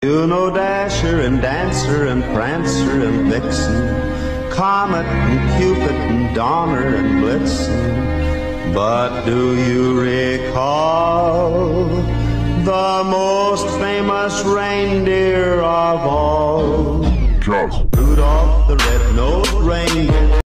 You know Dasher and Dancer and Prancer and Vixen, Comet and Cupid and Donner and Blitzen. But do you recall the most famous reindeer of all? Just Rudolph the red-nosed reindeer